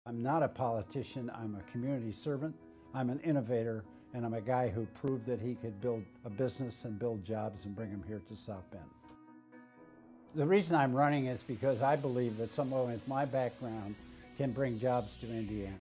I'm not a politician, I'm a community servant, I'm an innovator, and I'm a guy who proved that he could build a business and build jobs and bring them here to South Bend. The reason I'm running is because I believe that someone with my background can bring jobs to Indiana.